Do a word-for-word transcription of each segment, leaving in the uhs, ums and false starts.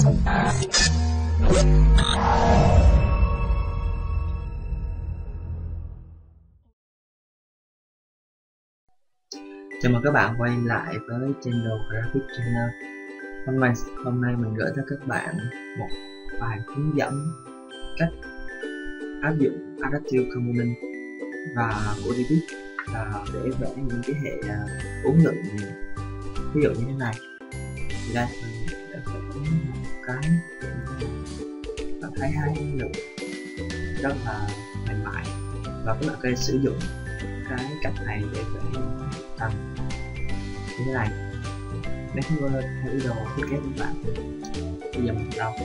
Chào mừng các bạn quay lại với channel Graphic Channel. Hôm nay, hôm nay mình gửi tới các bạn một bài hướng dẫn cách áp dụng Adaptive Component và của Divid là để vẽ những cái hệ uh, uốn lượn, ví dụ như thế này. Thì đây mình đã vẽ một cái hệ như này, bạn thấy hai uốn lượn rất là mềm mại, và các bạn có thể sử dụng cái cách này để vẽ tầm như thế này. Nếu không theo ý đồ thiết kế của bạn, bây giờ mình bắt đầu.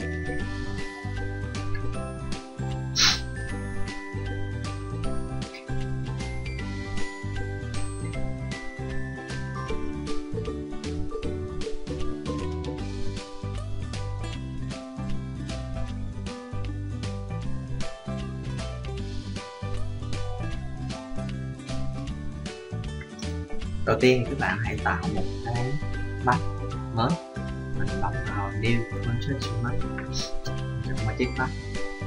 Đầu tiên thì các bạn hãy tạo một cái mắt mới, mình bấm vào New Construction Mask, chọn một chiếc mắt.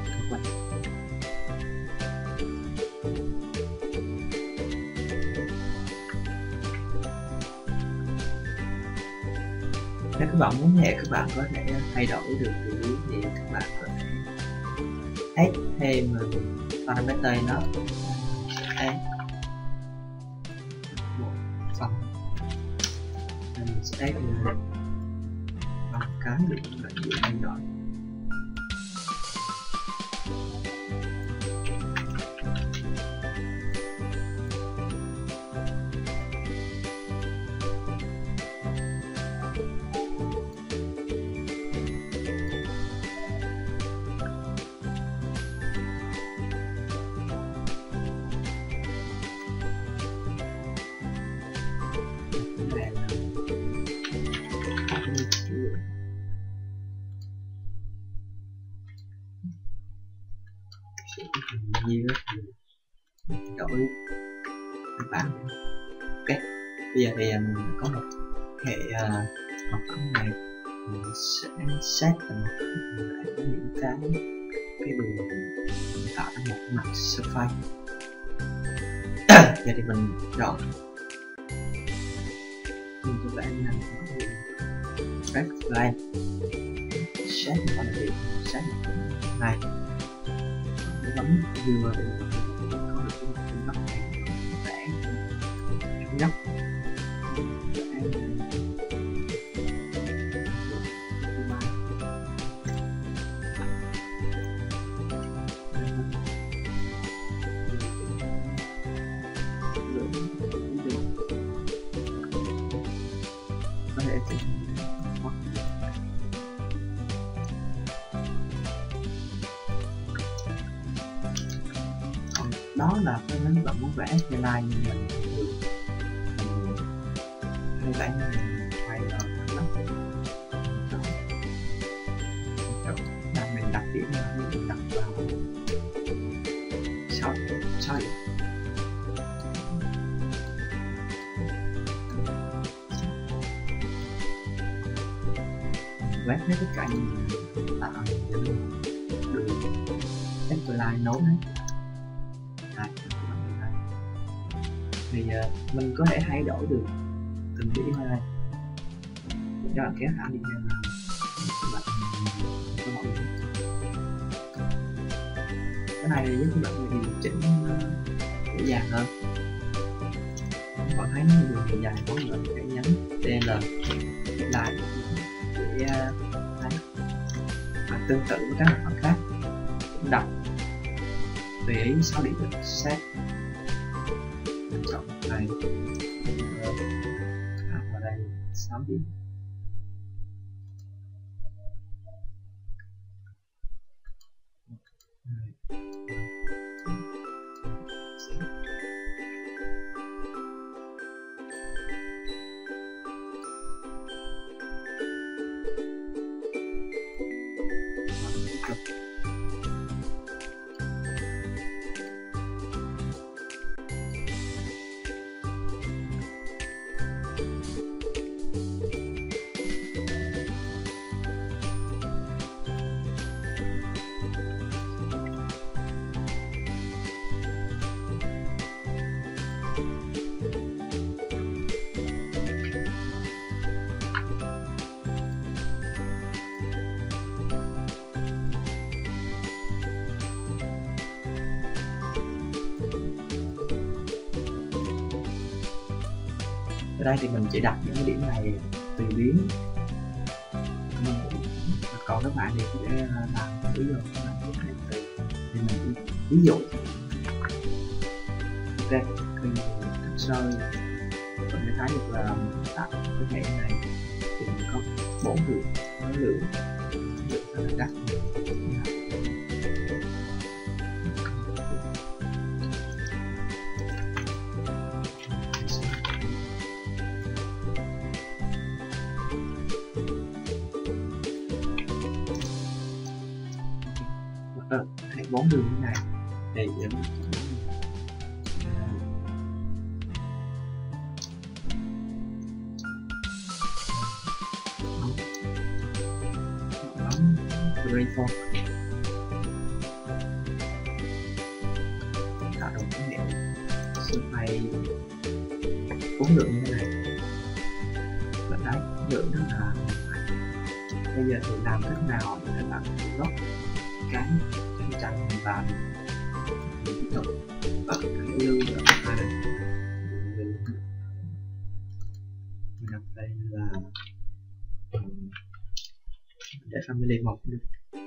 Nếu các bạn muốn hệ, các bạn có thể thay đổi được vị trí thì các bạn có thể add thêm parameter nó add một phần, mình sẽ add bằng cái để các bạn dễ thay đổi. Nhiều đổi các bạn. Ok, bây giờ thì mình có một hệ uh, mặt phẳng này, mình sẽ set thành mặt phẳng để có những cái cái đường tạo ra một mặt surface. Giờ thì mình chọn mình cho bạn làm back line set một cái điểm set này, bấm vừa để có được cái góc này vẽ góc có thể chỉnh đó là cái nếu bạn muốn vẽ skyline như mình hay vẽ như mình quay ở đó là mình đặt điểm là mình đặt vào sáu sáu điểm. Quét hết tất cả những tạo những đường skyline nối hết. Thì uh, mình có thể thay đổi được từng điểm ở đây. Cho bạn kéo thẳng đi ra là các bạn có mọi gì. Cái này thì giúp các bạn điều chỉnh dễ dàng hơn. Các bạn thấy nó đường dài có lượng cái nhấn đê lờ lại để uh, thấy. Và tương tự với các mặt phẳng khác cũng đọc tùy ý sáu điểm được set. Chọn này à, vào đây sáu điểm. Ở đây thì mình chỉ đặt những cái điểm này tùy biến, còn các bạn thì sẽ làm ví dụ các bạn có thể tùy thì mình ví dụ ok. Khi mình soi có thể thấy được là tạo cái hệ này thì mình có bốn đường có lượng lượng rất là đắt. Hay bốn đường như này thì rainfall tạo được cái hệ survey bốn lượng như thế này. Bạn thấy lượng rất là bây giờ thì làm cách nào để các bạn gốc cái cái tranh và tiếp tục ở cái lưu ở hai này mình đặt đây là để family một được.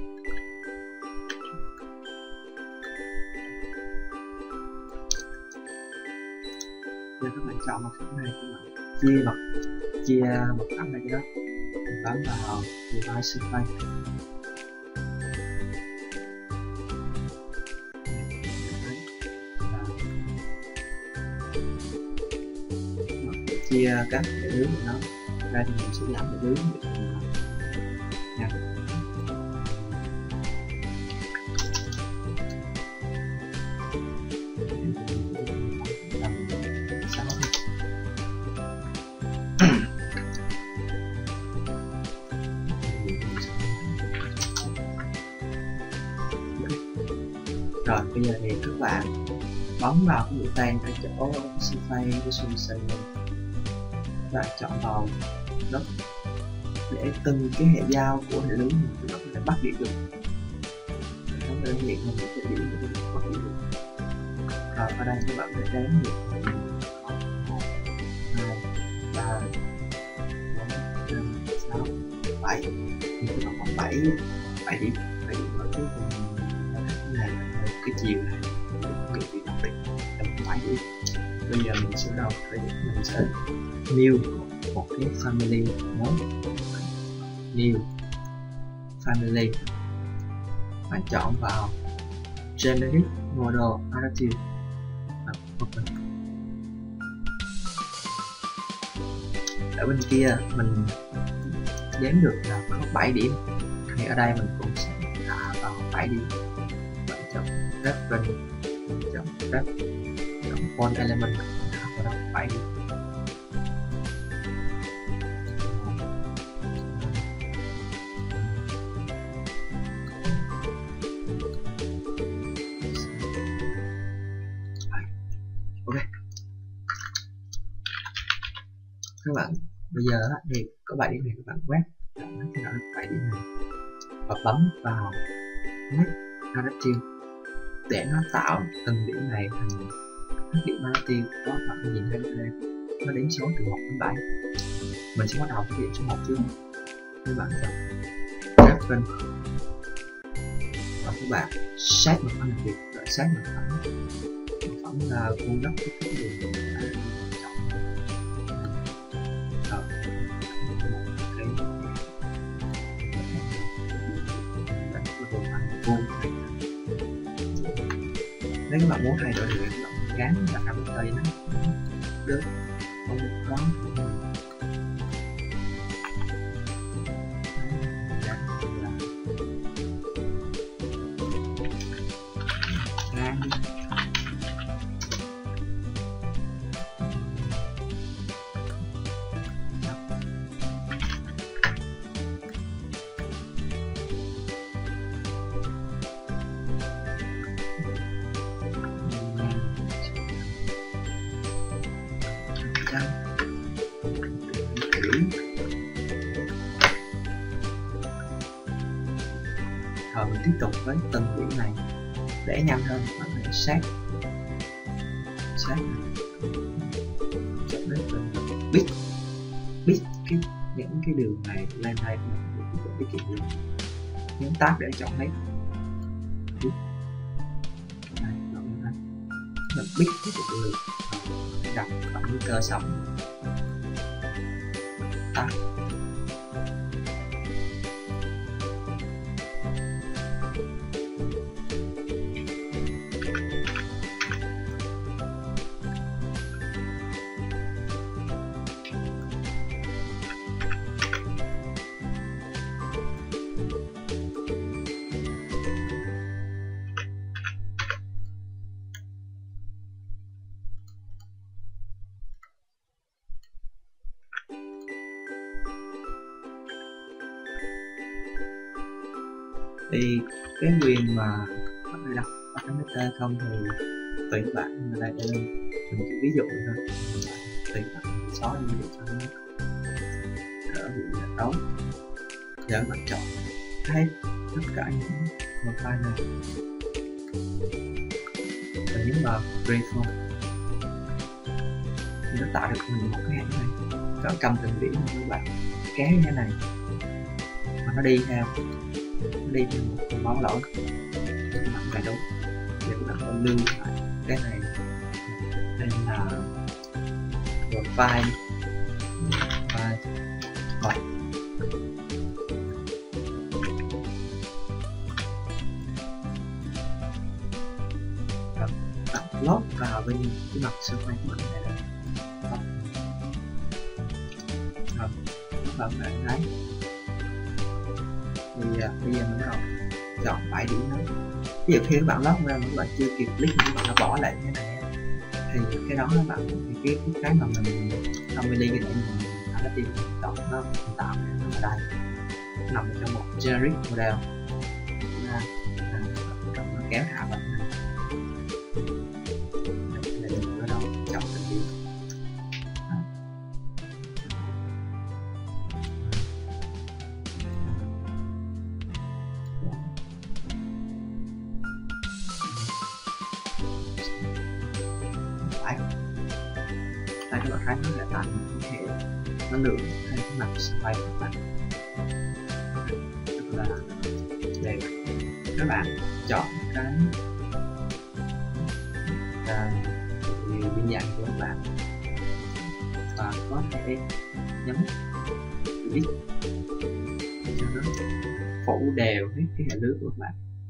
Giờ các bạn chọn mặt phẳng này, các bạn chia mặt chia mặt phẳng này cái đó, mình bấm vào device survey. Chia các cái hướng của nó ra thì mình sẽ làm cái hướng để mình nha. Rồi bây giờ thì các bạn bấm vào cái mũi tên tại chỗ survey resolution, và chọn vào đất để từng cái hệ giao của hệ lưới mình nó có thể bắt điện được. Nó đơn giản mình sẽ điểm để bắt điện được. Rồi ở đây các bạn có thể đếm được một, hai, ba, bốn, năm, sáu, bảy. Thì các bạn có bảy bảy điểm, bảy điểm ở cuối cùng này là cái chiều này được bị đặc biệt tầm bảy điểm. Bây giờ mình sẽ đầu thì mình sẽ new một cái family mới, new family, bạn chọn vào generic model adaptive, open. Ở bên kia mình đếm được là có bảy điểm, thì ở đây mình cũng sẽ thả vào bảy điểm. Bạn chọn reference, chọn ref, chọn point element, thả vào đó bảy điểm. Ok, các bạn bây giờ thì có bảy điểm này, các bạn quét chọn cái nào bảy điểm này và bấm vào Make Adaptive để nó tạo từng điểm này thành các điểm adaptive. Đó bạn nhìn thấy đây nó đếm số từ một đến bảy. Mình sẽ bắt đầu với điểm số một trước. Các bạn chọn Reference và các bạn set một phần việc, rồi set một phần một phần là cung cấp cái thứ gì chọn nếu các bạn muốn thay đổi thì các bạn gắn và cầm tay nó được không có gắn rồi mình tiếp tục với từng điểm này để nhanh hơn. Bạn có thể sát sát chọn đến từng bit cái đường này lên đây mình tiết kiệm luôn. Nhấn tab để chọn hết. Đây, chọn đây. Mình biết cái được lượt đặt bấm nguy cơ xong tab. Thì cái quyền mà ở đây đâu có cái meta không thì tùy bạn, ở đây đây mình chỉ ví dụ thôi, tùy bạn xóa đi để cho nó đỡ bị đấu. Giờ bạn chọn hết tất cả những file này và nhấn vào Reform thì nó tạo được mình một cái hãng này, có cầm từng điểm của các bạn kéo như thế này mà nó đi theo nó đi theo một cái máu lỗi các bạn phải đúng để các bạn có lưu lại cái này. Đây là file file bảy lót vào bên cái mặt xung quanh của mình này là rồi các bạn thấy thì à, bây giờ mình bắt đầu chọn bảy điểm đó. Ví dụ khi các bạn lót ra mà các bạn chưa kịp click các bạn nó bỏ lại như thế này thì cái đó các bạn thì cái cái, cái mà mình family cái để mình đã tìm chọn nó tạo ra nó ở đây nằm trong một generic model là nó kéo hạ bạn này. Đây các bạn thấy nó lại tạo một cái hệ năng lượng hay cái mặt spray của bạn rất là đẹp. Các bạn chọn cái biên dạng của các bạn và có thể nhấn click cho nó phủ đều hết cái hệ lưới của các bạn.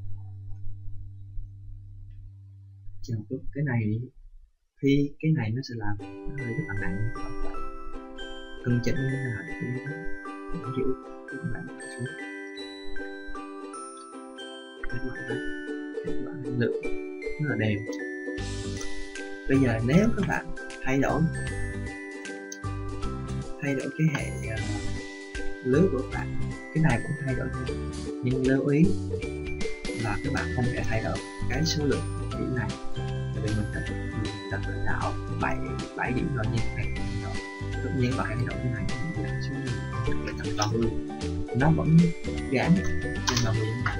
Chờ chút cái này khi cái này nó sẽ làm nó hơi rất là nặng, cân chỉnh như thế nào để nó giữ các bạn xuống các bạn thấy các bạn lượng rất là đều. Bây giờ nếu các bạn thay đổi thay đổi cái hệ uh, lưới của các bạn, cái này cũng thay đổi theo, nhưng lưu ý là các bạn không thể thay đổi cái số lượng điểm này, tại vì mình cần mình cần phải tạo bảy bảy điểm rồi nhưng phải thay đổi. Tất nhiên bạn hãy thay đổi cái này thì giảm xuống để tầm ba mươi, nó vẫn gán trên ba mươi này.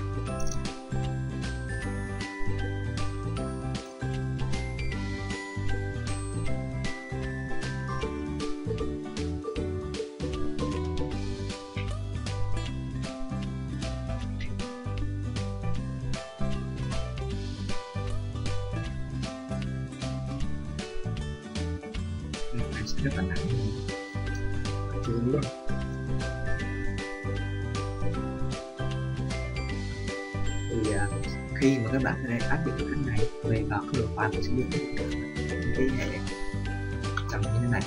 Rất là nặng chưa biết. Thì uh, khi mà các bạn ở đây áp dụng cái này về vào cái đồ file của sử dụng cái hệ trồng như thế này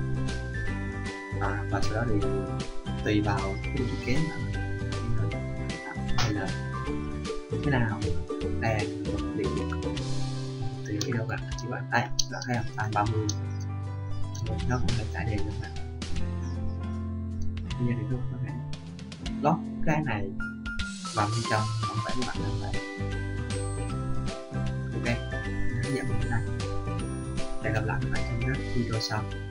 à, và sau đó thì tùy vào cái thiết kế bạn hay là thế nào đèn một điểm thì cái đâu bạn chỉ bạn đây bạn thấy không, tan ba mươi nó cũng phải tải đều cho bạn. Bây giờ thì tôi có thể lót cái này vào bên trong không phải các bạn làm vậy. Ok, hướng dẫn như thế này. Hẹn gặp lại các bạn trong các video sau.